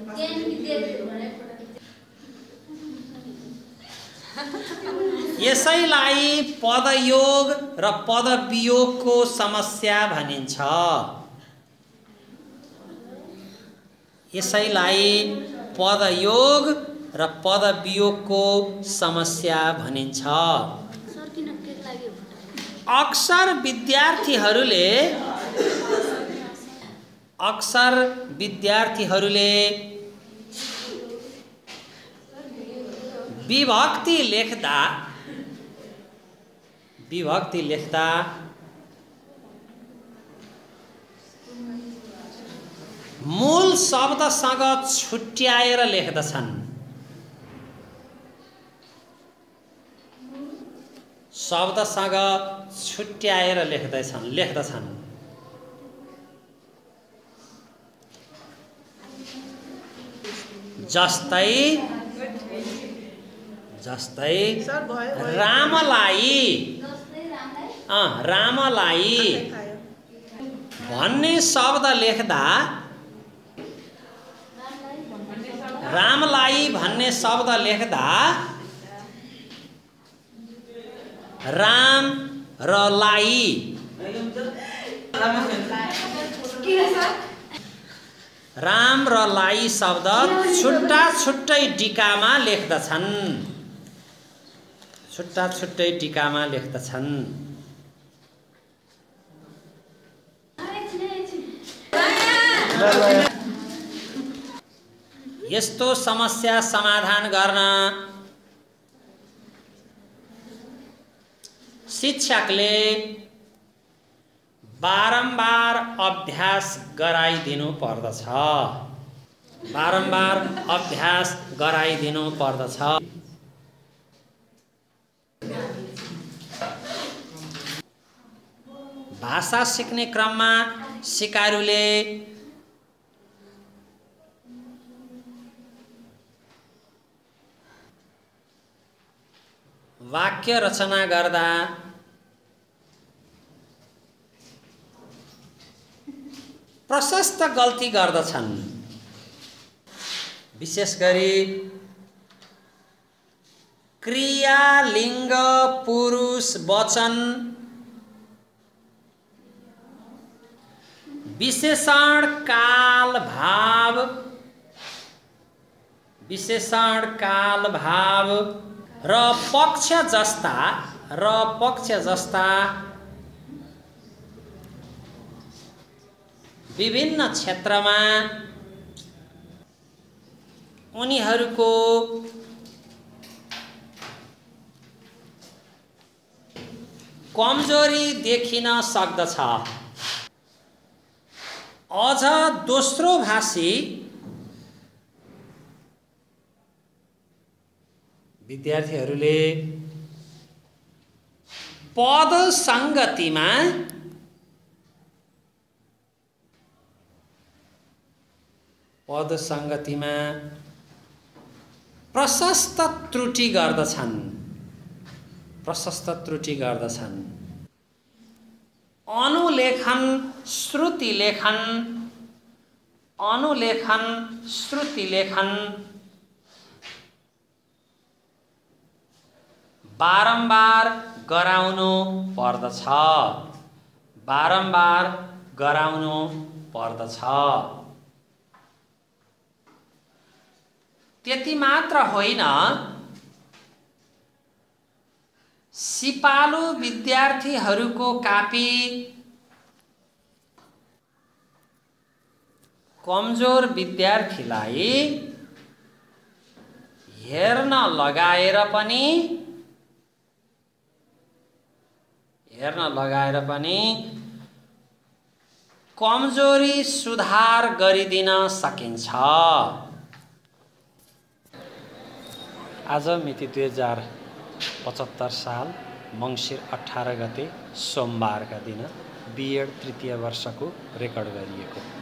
यसैलाई पदयोग र पदवियोगको समस्या भनिन्छ। यसैलाई पदयोग र पदवियोगको समस्या भनिन्छ। अक्सर विद्यार्थीहरूले विभक्ति लेख्दा मूल शब्दसँग छुट्याएर लेख्दछन्। जस्तै रामलाई भन्ने शब्द लेख्दा राम र लाई शब्द छुट्टा-छुट्टै टीकामा लेख्दछन्। यस्तो समस्या समाधान गर्न शिक्षकले बारम्बार अभ्यास गराइदिनु पर्दछ। भाषा सिक्ने क्रममा सिकारुले वाक्य रचना गर्दा प्रशस्त गल्ती गर्दछन्। विशेष गरी क्रिया, लिङ्ग, पुरुष, वचन, विशेषण, काल, भाव र पक्ष जस्ता विभिन्न क्षेत्रमा उनीहरूको कमजोरी देखिन सक्दछ। अझ दोस्रो भाषी विद्यार्थीहरूले पद संगतिमा प्रशस्त त्रुटि गर्दछन्। अनुलेखन, श्रुति लेखन बारम्बार गराउनु पर्दछ। त्यति मात्र होइन, सिपालु विद्यार्थीहरूको कापी कमजोर विद्यार्थीलाई हेर्न लगाएर पनि कमजोरी सुधार गरिदिन सकिन्छ। आज मिति 2075 साल मङ्सिर 18 गते सोमबारका दिन बीएड तृतीय वर्षको रेकर्ड गरिएको।